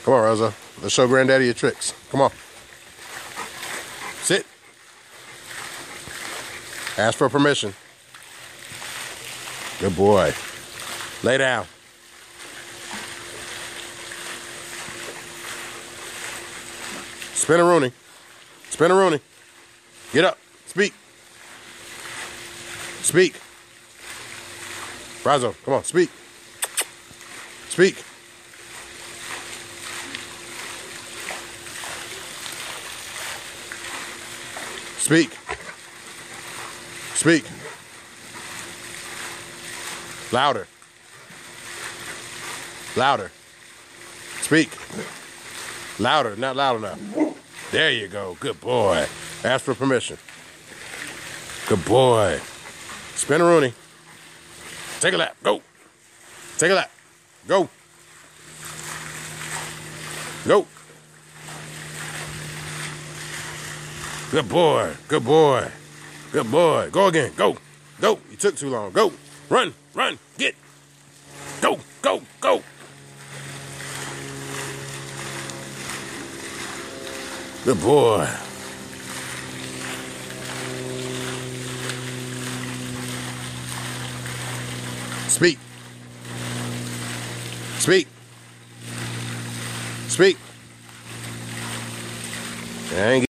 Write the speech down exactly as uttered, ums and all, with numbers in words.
Come on, Raizo. Let's show Granddaddy your tricks. Come on. Sit. Ask for permission. Good boy. Lay down. Spin a Rooney. Spin a Rooney. Get up. Speak. Speak. Raizo, come on, speak. Speak. Speak. Speak. Louder. Louder. Speak. Louder, not loud enough. There you go. Good boy. Ask for permission. Good boy. Spin a Rooney. Take a lap. Go. Take a lap. Go. Go. Good boy. Good boy. Good boy. Go again. Go. Go. You took too long. Go. Run. Run. Get. Go. Go. Go. Good boy. Speak. Speak. Speak. I ain't